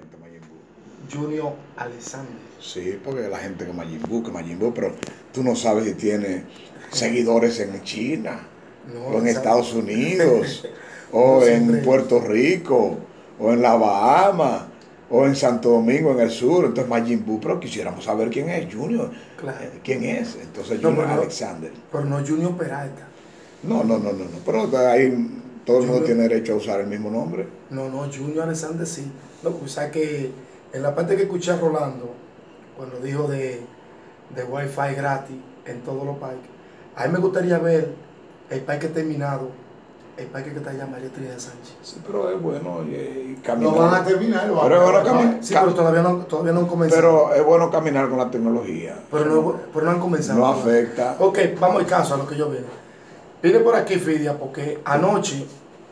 exactamente Majin Buu? Junior Alexander. Sí, porque la gente que Majin Buu, pero tú no sabes si tiene seguidores en China, No, o en Alexander. Estados Unidos, No o en siempre. Puerto Rico, o en la Bahama, o en Santo Domingo en el sur. Entonces Majin Buu, pero quisiéramos saber quién es Junior. Claro. ¿Quién es? Entonces No, Junior Alexander. pero no Junior Peralta. No. Pero ahí todo el mundo Junior, tiene derecho a usar el mismo nombre. no, Junior Alexander sí. No, pues sabes que en la parte que escuché a Rolando, cuando dijo de Wi-Fi gratis en todos los parques, a mí me gustaría ver el parque terminado, el parque que está allá María Trinidad Sánchez. Sí, pero es bueno Lo van a terminar, lo van Pero es a bueno terminar. Sí, pero todavía no han comenzado. Pero es bueno caminar con la tecnología. Pero no han comenzado. No afecta. Ok, vamos al caso, a lo que yo vine. Vine por aquí, Fidia, porque anoche,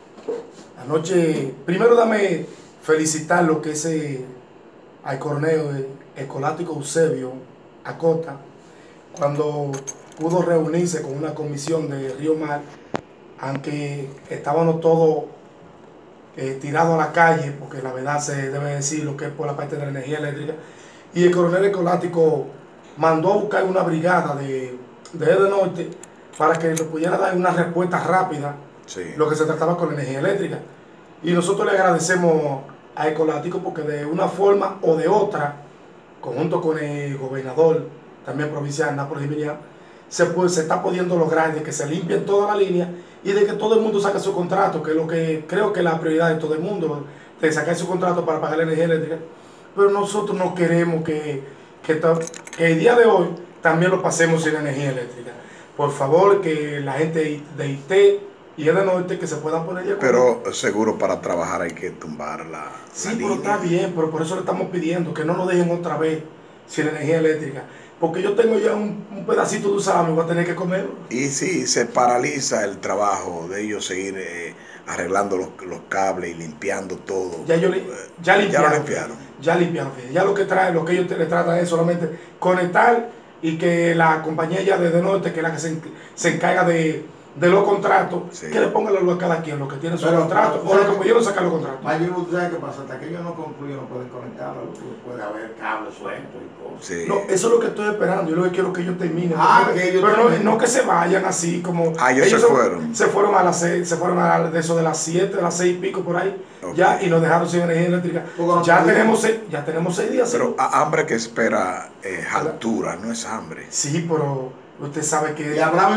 primero dame felicitar lo que es al Corneo Escolástico Eusebio Acota, cuando pudo reunirse con una comisión de Río Mar, aunque estábamos todos tirados a la calle, porque la verdad se debe decir lo que es por la parte de la energía eléctrica, y el coronel escolástico mandó a buscar una brigada de Norte para que le pudiera dar una respuesta rápida, Sí. lo que se trataba con la energía eléctrica. Y nosotros le agradecemos a Escolástico porque de una forma o de otra, conjunto con el gobernador, también provincial, Nápoles Jiménez, se está pudiendo lograr de que se limpien toda la línea y de que todo el mundo saque su contrato, que es lo que creo que es la prioridad de todo el mundo, de sacar su contrato para pagar la energía eléctrica. Pero nosotros no queremos que el día de hoy también lo pasemos sin energía eléctrica. Por favor, que la gente de IT y de Norte que se puedan poner de acuerdo. Pero seguro para trabajar hay que tumbar la Sí, la pero línea. está bien, pero por eso le estamos pidiendo que no nos dejen otra vez sin energía eléctrica. Porque yo tengo ya un pedacito de salami, voy a tener que comerlo. Y si se paraliza el trabajo de ellos seguir arreglando los cables y limpiando todo. Ya lo limpiaron. Ya limpiaron. Ya lo que ellos le tratan es solamente conectar y que la compañía ya de Norte, que es la que se encarga de los contratos, Sí. que le ponga la luz a cada quien, lo que tiene su Pero, contrato, o lo que pudieron sacar los contratos. Majin Buu, ¿sabes qué pasa? Hasta que ellos no concluyan, no pueden conectarlo, puede haber cables sueltos y cosas. Sí. No, eso es lo que estoy esperando. Yo lo que quiero es que ellos terminen. Que ellos pero terminen. no que se vayan así como. Ellos se fueron. Se fueron a las 6, se fueron de eso de las 7, de las 6 y pico por ahí. Okay. Ya, y nos dejaron sin energía eléctrica. Ya tenemos 6 días. Pero hambre que espera altura, no es hambre. Sí, pero usted sabe que. ¿Y habrá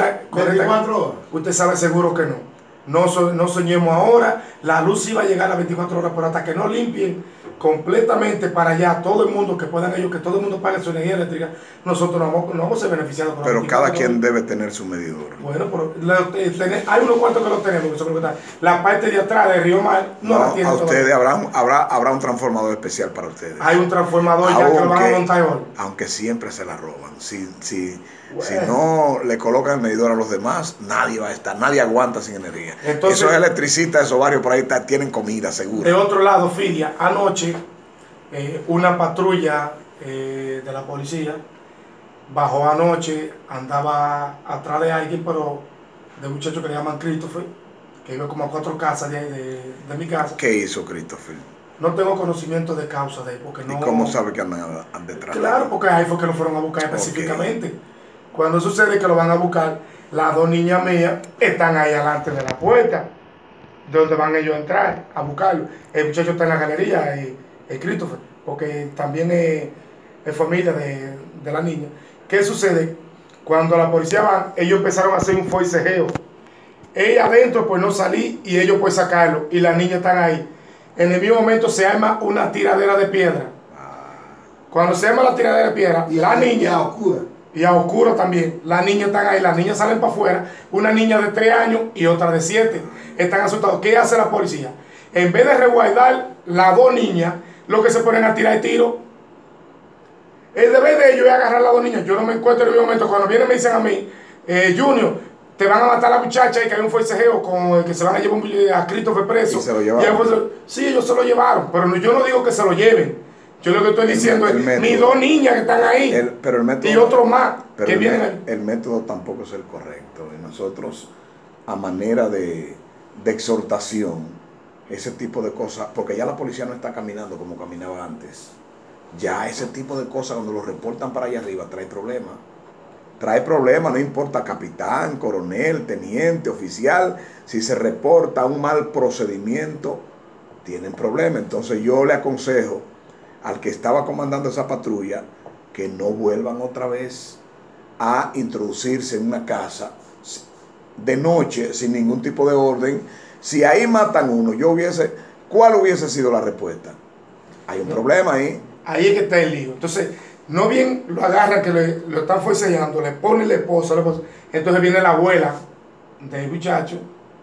24 horas? Usted sabe seguro que no. No soñemos ahora. La luz iba a llegar a las 24 horas, pero hasta que no limpien completamente para allá todo el mundo, que puedan ellos, que todo el mundo pague su energía eléctrica, nosotros no vamos a ser beneficiados con Pero cada quien debe tener su medidor. Bueno, pero hay unos cuantos que lo tenemos. La parte de atrás de Río Mar no la tiene. A ustedes habrá un transformador especial para ustedes. Hay un transformador ya que lo van a montar hoy. Aunque siempre se la roban. Si no le colocan el medidor a los demás, nadie aguanta sin energía. Entonces, esos electricistas, esos barrios por ahí tienen comida segura. De otro lado, Fidia, anoche una patrulla de la policía bajó anoche, andaba atrás de alguien, pero de un muchacho que le llaman Christopher, que vive como a 4 casas de mi casa. ¿Qué hizo Christopher? No tengo conocimiento de causa de él, porque no. ¿Y cómo sabe que andan detrás? Claro, porque ahí fue que lo fueron a buscar específicamente. Cuando sucede que lo van a buscar, las 2 niñas mías están ahí adelante de la puerta, de donde van ellos a entrar a buscarlo. El muchacho está en la galería, el Christopher, porque también es familia de la niña. ¿Qué sucede? Cuando la policía van, ellos empezaron a hacer un forcejeo. Ella adentro pues no salí y ellos pues sacarlo, y las niñas están ahí. En el mismo momento se arma una tiradera de piedra. Cuando se arma la tiradera de piedra, la niña... Y a oscura también. Las niñas están ahí, las niñas salen para afuera. Una niña de 3 años y otra de 7. Están asustados. ¿Qué hace la policía? En vez de resguardar las 2 niñas, lo que se ponen a tirar tiro. El deber de ellos es agarrar a las 2 niñas. Yo no me encuentro en el momento. Cuando vienen me dicen a mí, Junior, te van a matar a la muchacha y que hay un forcejeo con el que se van a llevar a Christopher preso. ¿Y se lo llevaron? Sí, ellos se lo llevaron. Pero yo no digo que se lo lleven. Yo lo que estoy diciendo es mis 2 niñas que están ahí y otros más que vienen ahí. El método tampoco es el correcto. Y nosotros, a manera de exhortación, ese tipo de cosas, porque ya la policía no está caminando como caminaba antes. Ya ese tipo de cosas cuando lo reportan para allá arriba trae problemas. Trae problemas, no importa capitán, coronel, teniente, oficial, si se reporta un mal procedimiento, tienen problemas. Entonces yo le aconsejo al que estaba comandando esa patrulla que no vuelvan otra vez a introducirse en una casa de noche sin ningún tipo de orden. Si ahí matan uno, ¿cuál hubiese sido la respuesta? Hay un problema ahí. Ahí es que está el lío. Entonces, no bien lo agarran, que lo están forcejeando, le ponen la esposa, entonces viene la abuela del muchacho,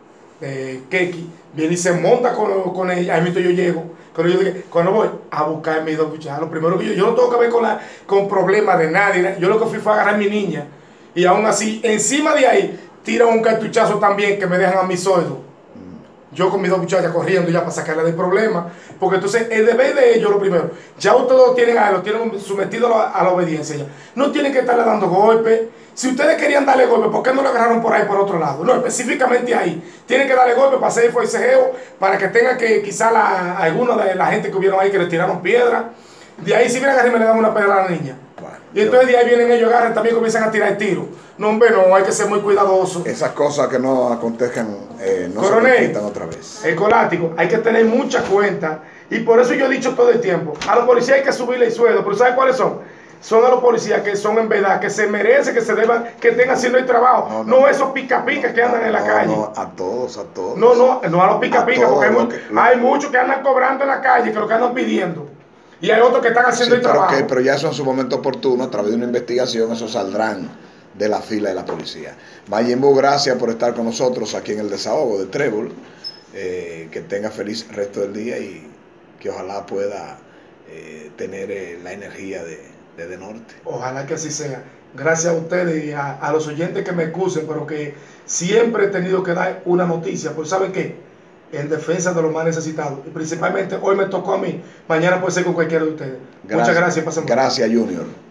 de Keki, viene y se monta con ella. Ahí mismo yo llego, cuando voy a buscar a mis dos muchachos, lo primero que yo no tengo que ver con problemas de nadie, yo lo que fui fue a agarrar a mi niña, y aún así, encima de ahí, tiran un cartuchazo también que me dejan a mi sueldo. Yo con mis dos muchachas corriendo ya para sacarle del problema. Porque entonces el deber de ellos, lo primero, ya ustedes lo tienen sometido a la obediencia ya. No tienen que estarle dando golpes. Si ustedes querían darle golpes, ¿por qué no lo agarraron por ahí, por otro lado? No, específicamente ahí. Tienen que darle golpes para hacer el forcejeo, para que tengan que quizá alguna de la gente que hubieron ahí que le tiraron piedra. De ahí si vienen a agarrar me le dan una piedra a la niña. Y entonces de ahí vienen ellos, agarran, también comienzan a tirar tiros. No, hombre, no, hay que ser muy cuidadoso. Esas cosas que no acontezcan, no Coronel, se repitan otra vez. El colático, hay que tener mucha cuenta. Y por eso yo he dicho todo el tiempo, a los policías hay que subirle el sueldo. Pero ¿saben cuáles son? Son a los policías que son en verdad, que se merecen, que se deban, que estén haciendo el trabajo. No esos pica pica que andan en la calle. No, a todos. No a los pica pica, porque hay muchos que andan cobrando en la calle, que lo que andan pidiendo. Y hay otros que están haciendo el trabajo. Pero ya eso en su momento oportuno, a través de una investigación, eso saldrán de la fila de la policía. Mayimbu, gracias por estar con nosotros aquí en el desahogo de Trébol. Que tenga feliz resto del día y que ojalá pueda tener la energía de norte. Ojalá que así sea. Gracias a ustedes y a los oyentes que me excusen, pero que siempre he tenido que dar una noticia. Pues ¿saben qué? En defensa de los más necesitados. Y principalmente hoy me tocó a mí. Mañana puede ser con cualquiera de ustedes. Muchas gracias. Gracias, Junior.